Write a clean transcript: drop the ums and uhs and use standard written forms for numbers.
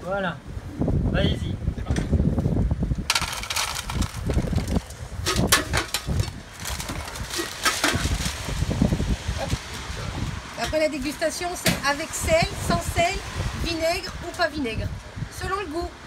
Voilà. Allez-y. Après la dégustation, c'est avec sel, sans sel, vinaigre ou pas vinaigre, selon le goût.